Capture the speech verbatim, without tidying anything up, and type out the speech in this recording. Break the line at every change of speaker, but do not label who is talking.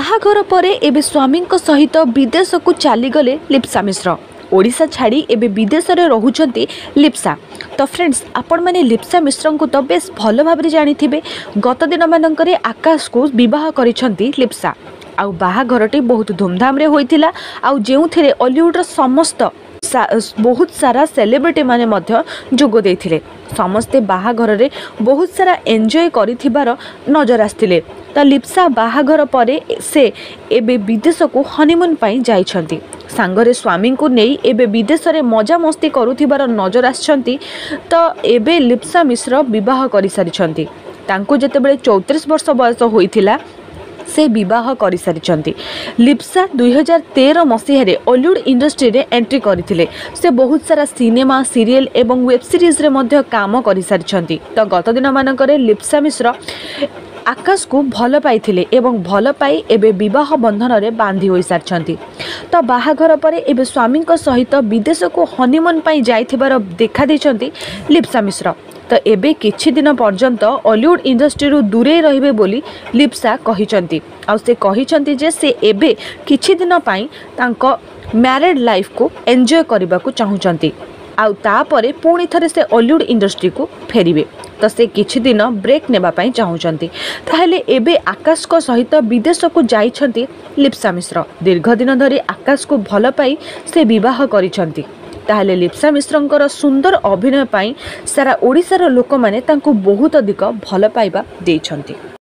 बाहाघर पर एबे स्वामी सहित विदेश को चलीगले लिप्सा मिश्र। ओडिशा छाड़ी एबे विदेश में रोचंती लिप्सा। तो फ्रेंड्स, आपण मैंने लिप्सा मिश्र को तो बेस भल भाव जानी थे। गत दिन मानक आकाश को बह करिसेंती लिप्सा। आउ बाहाघरटी बहुत धूमधाम रे होइतिला। आउ जेउथिरे हॉलीवुड समस्त सा, बहुत सारा सेलिब्रिटी माने मध्य जोग देथिले। समस्ते बाहाघर रे बहुत सारा एंजॉय करिथिबार नजर आस्तिले। तो लिप्सा बाहाघर परे से एबे विदेश को हनीमून पाई जाइछंती। सांगरे स्वामी को नहीं एबे विदेश रे मजा मस्ती करुथिबार नजर आछंती। तो एबे लिप्सा मिश्र विवाह करि सारिछंती। तांको जेतेबेले चौंतीस वर्ष बयस होइथिला से विवाह कर सारी। लिप्सा दुई हजार तेरह मसीह हॉलीवुड इंडस्ट्री रे एंट्री करथिले। से बहुत सारा सिनेमा सीरियल एवं वेब सीरीज रे मध्य काम कर सारी। तो गत दिन मानक लिप्सा मिश्र आकाश को भल पाई एवं भल पाई एबे विवाह बंधन रे बांधी हो सारी। तो बाहाघर पर एबे स्वामी सहित विदेश को हनीमून पाई जाइथिबार देखा देछंती लिप्सा मिश्र। तो एबे किछि दिन पर्यंत हॉलीवुड इंडस्ट्री रु दूरे रहिबे बोली लिप्सा कहिसंती। आ से कहिसंती जे से एबे किछि दिन पाई तांको मैरिड लाइफ को एंजॉय करबा को चाहुचंती। आ तापरे पुणी थरे से हॉलीवुड इंडस्ट्री को फेरिबे। तो से किछि दिन ब्रेक नेबा पाई चाहुचंती। ताहेले एबे आकाश को सहित विदेश को जाइछंती लिप्सा मिश्र। दीर्घ दिन धरी आकाश को भल पाई से विवाह करिछंती। ताहले लिप्सा मिश्रंकर सुंदर अभिनय पाई सारा ओडिशार लोक माने तांको बहुत अधिक भल पाइबा देइछंती।